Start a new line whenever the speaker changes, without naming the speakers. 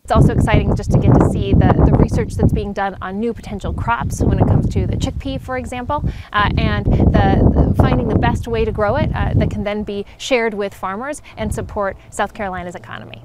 It's also exciting just to get to see the research that's being done on new potential crops when it comes to the chickpea, for example, and finding the best way to grow it that can then be shared with farmers and support South Carolina's economy.